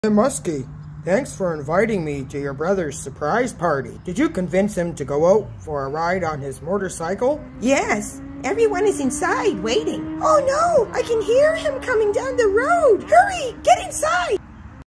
Hey, Muskie, thanks for inviting me to your brother's surprise party. Did you convince him to go out for a ride on his motorcycle? Yes, everyone is inside waiting. Oh no, I can hear him coming down the road. Hurry, get inside.